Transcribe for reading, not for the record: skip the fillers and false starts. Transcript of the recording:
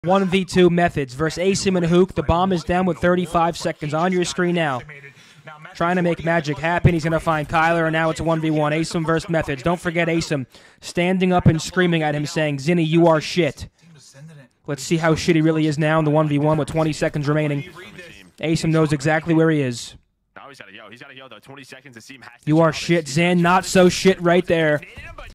1v2 Methodz versus Asim and Huke. The bomb is down with 35 seconds on your screen now. Trying to make magic happen. He's going to find Kyler, and now it's 1v1. Asim versus Methodz. Don't forget Asim standing up and screaming at him saying, "Zinni, you are shit." Let's see how shit he really is now in the 1v1 with 20 seconds remaining. Asim knows exactly where he is. You are shit, Zan. Not so shit right there.